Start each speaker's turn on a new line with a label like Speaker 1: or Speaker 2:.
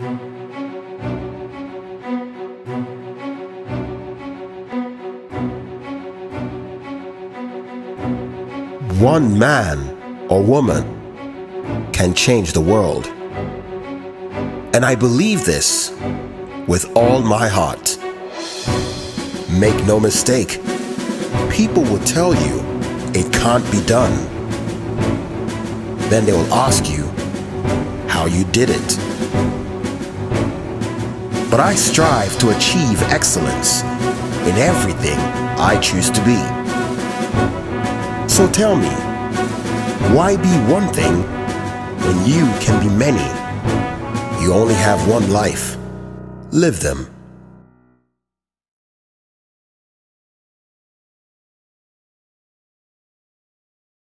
Speaker 1: One man or woman can change the world. And I believe this with all my heart. Make no mistake, people will tell you it can't be done. Then they will ask you how you did it. But I strive to achieve excellence in everything I choose to be. So tell me, why be one thing when you can be many? You only have one life. Live them.